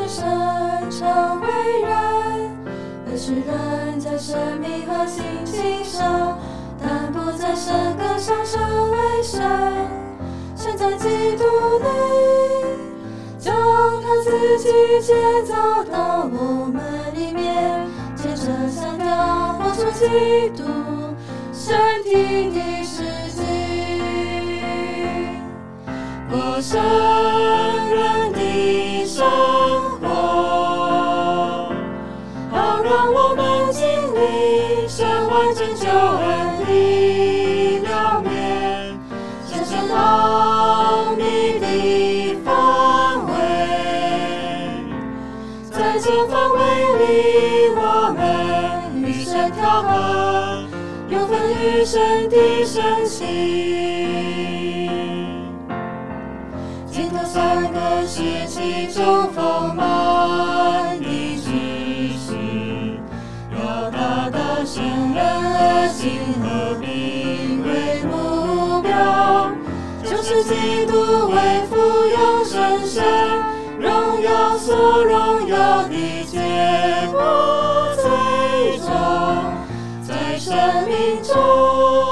生成为人，而是人在生命和心情上，但不在神格上成为神。神在基督里，将他自己建造到我们里面，借着香调活出基督身体的实际，过圣人的生活，好让我们经历神完整救恩的了面，深深奥秘的范围，在这范围里，我们与神调和，有份与神的神情。经过3个时期中丰满的知识，要达到圣人和心和平为目标，就是基督为父永生神，荣耀所荣耀的结果，最终在生命中